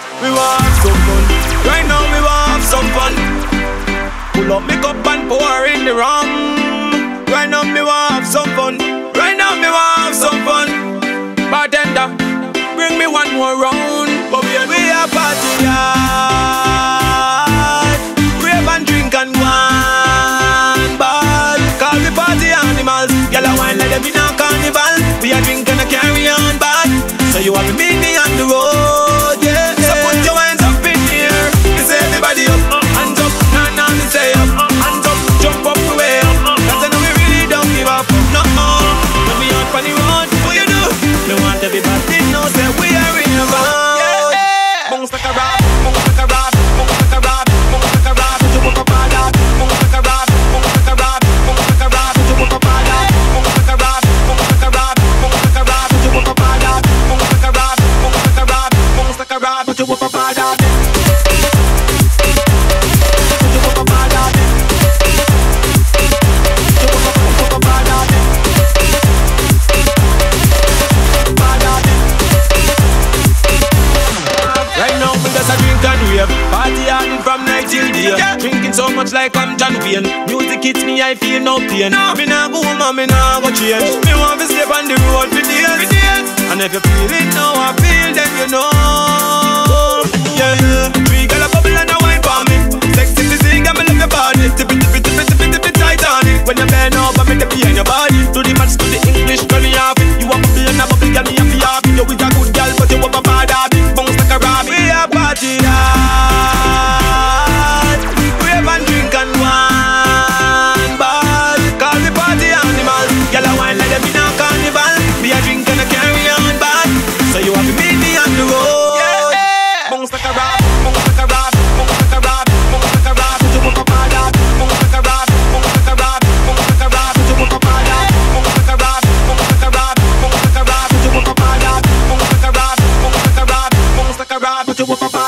We want have some fun. Right now we want have some fun. Pull up me cup and pour in the rum. Right now me want have some fun. Right now me want have some fun. Bartender, bring me one more round. But we are party hard. Rave and drink and one ball. Call me party animals. Y'all a wine like them in a carnival. We are drinking and carry on bad. So you have to meet me on the road, yeah. So put your hands up in here. This everybody up, hands up. Nah, me say up, hands up. Jump up the way up. Cause I know we really don't give up. No, when we out on the road, what you do? Me want everybody know say we are in a round. Yeah. Bounce like a rap, bounce like a rap, bounce like a rap, bounce like a rap. Put your up a bad, bounce like a rap, bounce like a rap, bounce like a rap. Put your up a bad, bounce like a rap, bounce like a rap, bounce like a rap. Put your up a bad, bounce like a rap, bounce like a rap, bounce like a rap. Put your up a bad, put your up a bad, right now we just a drink and rave. Party hard from night till day. Drinking so much like I'm John Wayne. Music hits me, I feel no pain. Me nah go home and me nah go change. Me want to step on the road for days. And if you feel it now, I feel then you know. Yeah, yeah. Three girl a bubble and a wine for me. Sexy physique and me love your body. Tip it, tip it, tip it, tip it, tip it tight on it. When you bend over, me the behind your body. Do the match to the English, girl me off it. You want to be in a bubble, girl me happy off it. You is a good girl, but you up a bad habit. Bounce like a rabbit. We are party hard. Rave and drink and one ball. Call me party animal. Girl a wine like them in a carnival. We are drinking and carry on bad. So you have to meet me on the road. Yeah. Bounce like a rap, bounce like a rap, bounce like a rap, bounce like a rap. Put your up a bad, bounce like a rap, bounce like a rap, bounce like a rap. Put your up a bad, bounce like a rap, bounce like a rap, bounce like a rap. Put your up a bad, bounce like a rap, bounce like a rap, bounce like a rap. Put your up a bad.